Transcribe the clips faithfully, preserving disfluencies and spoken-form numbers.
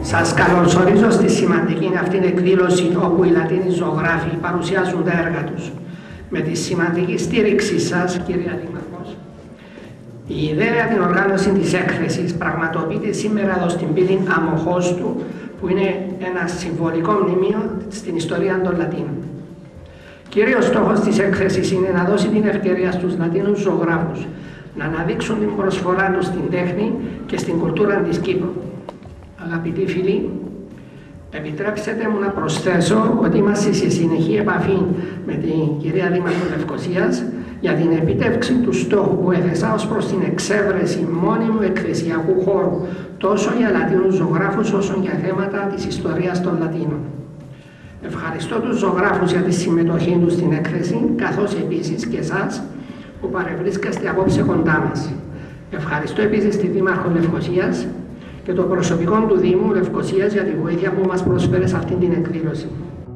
Σας καλωσορίζω στη σημαντική αυτήν εκδήλωση όπου οι Λατίνοι ζωγράφοι παρουσιάζουν τα έργα τους. Με τη σημαντική στήριξή σας, κυρία Δήμαρχος, η ιδέα την οργάνωση της έκθεσης πραγματοποιείται σήμερα εδώ στην πύλη Αμοχώστου, που είναι ένα συμβολικό μνημείο στην ιστορία των Λατίνων. Κύριος στόχος της έκθεσης είναι να δώσει την ευκαιρία στους Λατίνους ζωγράφους να αναδείξουν την προσφορά τους στην τέχνη και στην κουλτούρα της Κύπρου. Αγαπητοί φίλοι, επιτρέψτε μου να προσθέσω ότι είμαστε σε συνεχή επαφή με την κυρία Δήμαρχο Λευκωσίας για την επίτευξη του στόχου που έθεσα ως προς την εξέβρεση μόνιμου εκκλησιακού χώρου τόσο για Λατίνους ζωγράφους όσο για θέματα της ιστορίας των Λατίνων. Ευχαριστώ τους ζωγράφους για τη συμμετοχή τους στην έκθεση, καθώς επίσης και εσάς που παρευρίσκεστε απόψε κοντά μας. Ευχαριστώ επίσης τη Δήμαρχο Λευκωσίας και το προσωπικό του Δήμου Λευκωσίας για τη βοήθεια που μας προσφέρει σε αυτήν την εκδήλωση.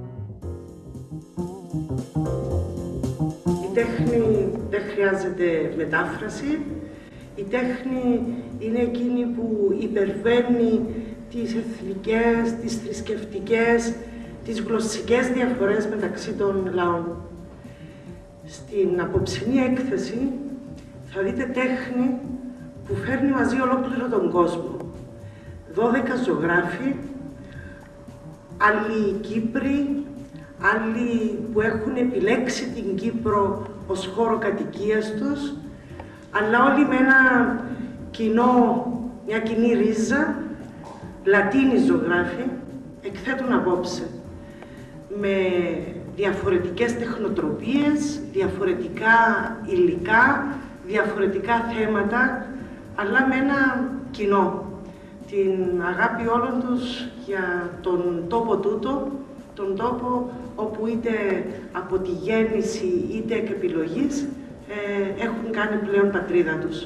Η τέχνη δεν χρειάζεται μετάφραση. Η τέχνη είναι εκείνη που υπερβαίνει τις εθνικές, τις θρησκευτικές, τις γλωσσικές διαφορές μεταξύ των λαών. Στην απόψινή έκθεση θα δείτε τέχνη που φέρνει μαζί ολόκληρο τον κόσμο. δώδεκα ζωγράφοι, άλλοι Κύπροι, άλλοι που έχουν επιλέξει την Κύπρο ως χώρο κατοικίας τους, αλλά όλοι με ένα κοινό, μια κοινή ρίζα, Λατίνοι ζωγράφοι, εκθέτουν απόψε με διαφορετικές τεχνοτροπίες, διαφορετικά υλικά, διαφορετικά θέματα, αλλά με ένα κοινό. Την αγάπη όλων τους για τον τόπο τούτο, τον τόπο όπου είτε από τη γέννηση είτε εκ επιλογής ε, έχουν κάνει πλέον πατρίδα τους.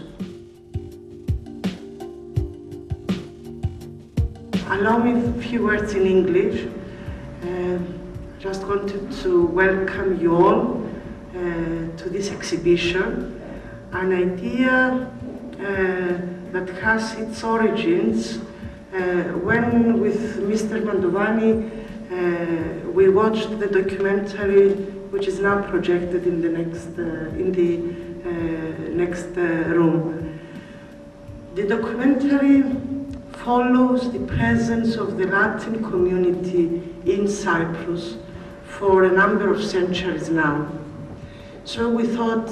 Allow me a few words in English. Uh, just wanted to welcome you all uh, to this exhibition, an idea uh, that has its origins uh, when with Mister Mantovani uh, we watched the documentary which is now projected in the next, uh, in the, uh, next uh, room. The documentary follows the presence of the Latin community in Cyprus for a number of centuries now. So we thought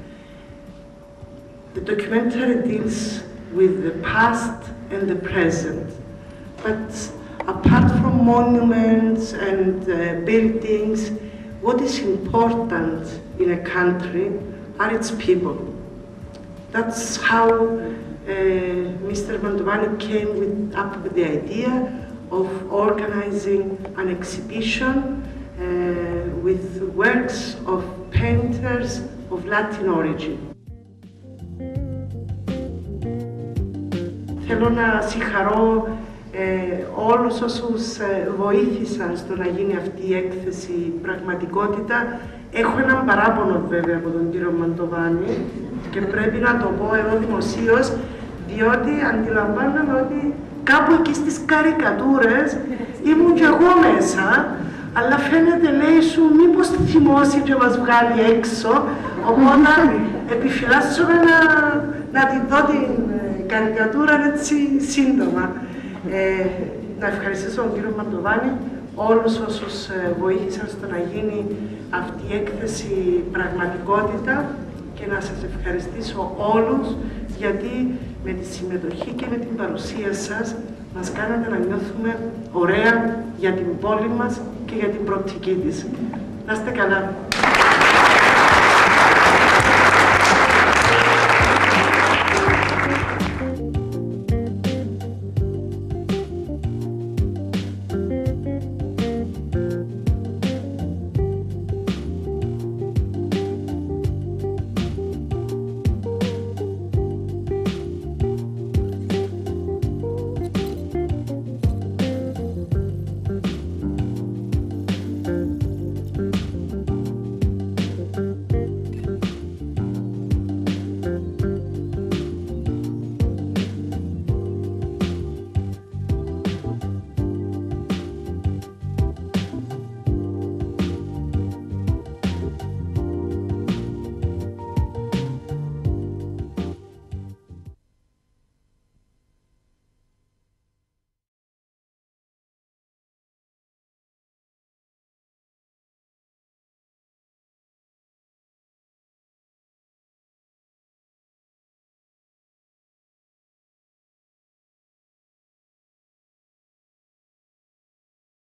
the documentary deals with the past and the present. But apart from monuments and uh, buildings, what is important in a country are its people. That's how uh, Mister Mantovani came with, up with the idea of organizing an exhibition uh, with works of painters of Latin origin. Θέλω να συγχαρώ ε, όλους όσους ε, βοήθησαν στο να γίνει αυτή η έκθεση πραγματικότητα. Έχω έναν παράπονο βέβαια από τον κύριο Μαντοβάνη και πρέπει να το πω εδώ δημοσίως, διότι αντιλαμβάνομαι ότι κάπου εκεί στις καρικατούρες ήμουν κι εγώ μέσα, αλλά φαίνεται, λέει, σου μήπως θυμώσει και μας βγάλει έξω, οπότε επιφυλάσσομαι να, να την δω την καρικατούρα έτσι σύντομα. Ε, να ευχαριστήσω τον κύριο Μαντοβάνη, όλους όσους βοήθησαν στο να γίνει αυτή η έκθεση πραγματικότητα και να σας ευχαριστήσω όλους γιατί με τη συμμετοχή και με την παρουσία σας μας κάνατε να νιώθουμε ωραία για την πόλη μας και για την προοπτική της. Να είστε καλά.